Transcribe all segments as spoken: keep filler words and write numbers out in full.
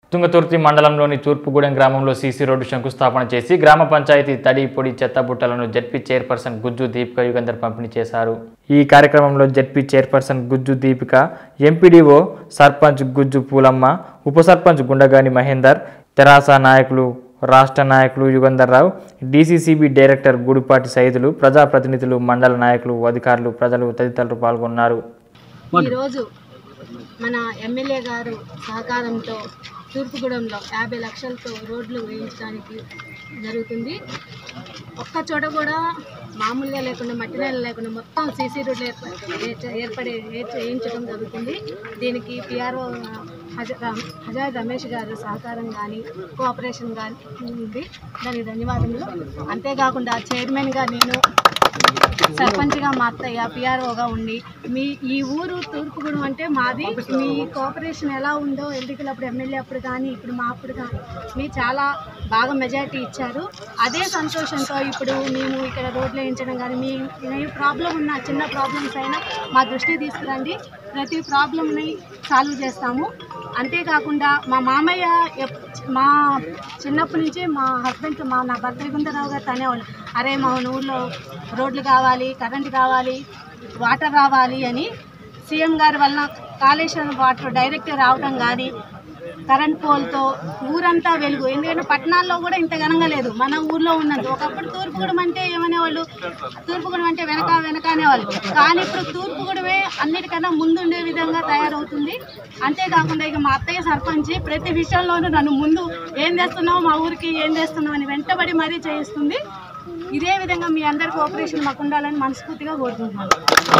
తుంగతుర్తి మండలంలోని తూర్పుగూడెం గ్రామంలో CC road శంకుస్థాపన చేసి గ్రామ పంచాయతీ తడి పొడి చెత్త బుట్టలను జెడ్పీ చైర్పర్సన్ గుజ్జు దీపిక యుగంధర్ పంపిణీ చేశారు. ఈ కార్యక్రమంలో జెడ్పీ చైర్పర్సన్ గుజ్జు దీపిక, ఎంపీడీఓ సర్పంచ్ గుజ్జు పూలమ్మ, ఉప సర్పంచ్ గుండగాని మహేందర్, తెరాస నాయకులు, రాష్ట్ర నాయకులు యుగంధర్ రావు, డీసీసీబీ డైరెక్టర్ గుడిపాటి సైదులు, ప్రజాప్రతినిధులు, మండల నాయకులు, అధికారులు, ప్రజలు తదితరులు పాల్గొన్నారు. ఈరోజు మన ఎమ్మెల్యే గారు సహకారంతో తూర్పుగూడెంలో యాభై లక్షలతో రోడ్లు వేయించడానికి జరుగుతుంది. ఒక్క చోట కూడా మామూలుగా లేకుండా మట్టి నేల లేకుండా మొత్తం సీసీ రోడ్లు ఏర్పడి వేయించడం జరుగుతుంది. దీనికి పిఆర్ఓ హజార్ రమేష్ గారు సహకారం కానీ కోఆపరేషన్ కానీ ఉంది. దానికి ధన్యవాదములు. అంతేకాకుండా చైర్మన్గా నేను, సర్పంచ్గా మా అత్తయ్య, పిఆర్ఓగా ఉండి మీ ఈ ఊరు తూర్పుగూడెం అంటే మాది. మీ కోఆపరేషన్ ఎలా ఉందో ఎన్నికలు అప్పుడు ఎమ్మెల్యే అప్పుడు కానీ ఇప్పుడు మా అప్పుడు కానీ మీ చాలా బాగా మెజారిటీ ఇచ్చారు. అదే సంతోషంతో ఇప్పుడు మేము ఇక్కడ రోడ్లు వేయించడం కానీ మీ ఏ ప్రాబ్లం ఉన్నా, చిన్న ప్రాబ్లమ్స్ అయినా మా దృష్టికి తీసుకురండి. ప్రతి ప్రాబ్లమ్ని సాల్వ్ చేస్తాము. అంతేకాకుండా మా మామయ్య మా చిన్నప్పటి నుంచి మా హస్బెండ్ మా నా భర్త యుగంధరరావు గారు అనేవాళ్ళు, అరే మా ఊళ్ళో రోడ్లు కావాలి, కరెంటు కావాలి, వాటర్ రావాలి అని. సీఎం గారి వలన కాళేశ్వరం వాటర్ డైరెక్ట్ రావడం కానీ కరెంట్ పోల్తో ఊరంతా వెలుగు. ఎందుకంటే పట్టణాల్లో కూడా ఇంత ఘనంగా లేదు, మన ఊర్లో ఉన్నది. ఒకప్పుడు తూర్పుగూడెం అంటే ఏమనేవాళ్ళు, తూర్పుగూడెం అంటే వెనక వెనక అనేవాళ్ళు. కానీ ఇప్పుడు తూర్పుగూడెమే అన్నిటికన్నా ముందుండే విధంగా తయారవుతుంది. అంతేకాకుండా ఇక మా అత్తయ్య సర్పంచ్ ప్రతి విషయంలోనూ నన్ను ముందు ఏం చేస్తున్నావు, మా ఊరికి ఏం చేస్తున్నావు అని వెంటబడి మరీ చేయిస్తుంది. ఇదే విధంగా మీ అందరి కోఆపరేషన్ మాకు ఉండాలని మనస్ఫూర్తిగా కోరుకుంటున్నాను.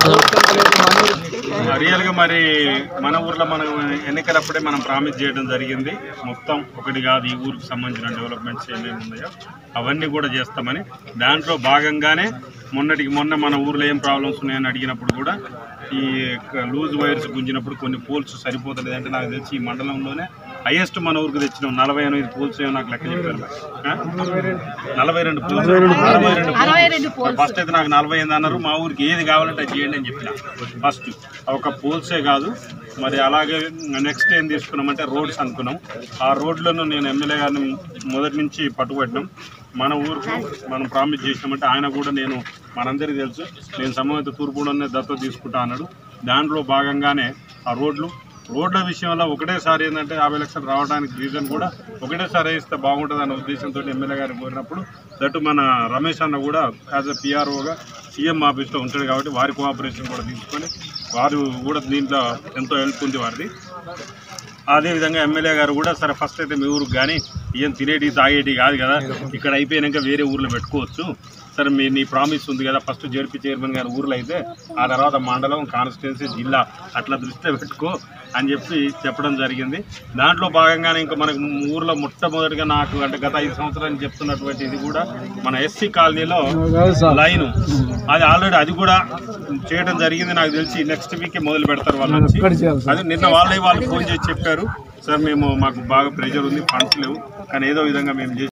రియల్గా మరి మన ఊర్లో మనం ఎన్నికలప్పుడే మనం ప్రామిస్ చేయడం జరిగింది. మొత్తం ఒకటి కాదు, ఈ ఊరికి సంబంధించిన డెవలప్మెంట్స్ ఏమేమి ఉన్నాయో అవన్నీ కూడా చేస్తామని. దాంట్లో భాగంగానే మొన్నటికి మొన్న మన ఊర్లో ఏం ప్రాబ్లమ్స్ ఉన్నాయని అడిగినప్పుడు కూడా ఈ లూజ్ వైర్స్ గుంజినప్పుడు కొన్ని పోల్స్ సరిపోతుంది అంటే నాకు తెలిసి ఈ మండలంలోనే హైయెస్ట్ మన ఊరికి తెచ్చినాం. నలభై ఎనిమిది పోల్స్ ఏమో నాకు లెక్క చెప్పారు. నలభై రెండు పోల్స్ నలభై రెండు ఫస్ట్ అయితే నాకు నలభై ఎనిమిది అన్నారు. మా ఊరికి ఏది కావాలంటే చేయండి అని చెప్పిన. ఫస్ట్ ఒక పోల్సే కాదు, మరి అలాగే నెక్స్ట్ ఏం తీసుకున్నామంటే రోడ్స్ అనుకున్నాం. ఆ రోడ్లను నేను ఎమ్మెల్యే గారిని మొదటి నుంచి పట్టుబట్టినాం. మన ఊరికి మనం ప్రామిస్ చేసినామంటే ఆయన కూడా నేను మనందరికీ తెలుసు నేను సమవేత తూర్పుగూడెంనే దత్తత తీసుకుంటా అన్నాడు. దాంట్లో భాగంగానే ఆ రోడ్లు రోడ్ల విషయంలో ఒకటేసారి ఏంటంటే యాభై లక్షలు రావడానికి రీజన్ కూడా ఒకటేసారి వేస్తే బాగుంటుంది అన్న ఉద్దేశంతో ఎమ్మెల్యే గారిని కోరినప్పుడు దట్టు మన రమేష్ అన్న కూడా యాజ్ ఎ పిఆర్ఓగా సీఎం ఆఫీస్లో ఉంటాడు కాబట్టి వారి కోఆపరేషన్ కూడా తీసుకొని వారు కూడా దీంట్లో ఎంతో హెల్ప్ ఉంది వారిది. అదేవిధంగా ఎమ్మెల్యే గారు కూడా సరే ఫస్ట్ అయితే మీ ఊరికి కానీ ఏం తినేటి తాగేటి కాదు కదా, ఇక్కడ అయిపోయాక వేరే ఊర్లో పెట్టుకోవచ్చు, సరే మీ నీ ప్రామిస్ ఉంది కదా ఫస్ట్ జెడ్పీ చైర్మన్ గారి ఊర్లో అయితే ఆ తర్వాత మండలం, కాన్స్టిట్యున్సీ, జిల్లా అట్లా దృష్టిలో పెట్టుకో అని చెప్పి చెప్పడం జరిగింది. దాంట్లో భాగంగానే ఇంకా మనకు ఊర్లో మొట్టమొదటిగా నాకు అంటే గత ఐదు సంవత్సరాలు చెప్తున్నటువంటి ఇది కూడా మన ఎస్సీ కాలనీలో లైను అది ఆల్రెడీ అది కూడా చేయడం జరిగింది. నాకు తెలిసి నెక్స్ట్ వీకే మొదలు పెడతారు వాళ్ళు వచ్చి. అది నిన్న వాళ్ళే వాళ్ళు ఫోన్ చేసి చెప్పారు, సార్ మేము మాకు బాగా ప్రెషర్ ఉంది, ఫండ్స్ లేవు, కానీ ఏదో విధంగా మేము చేసి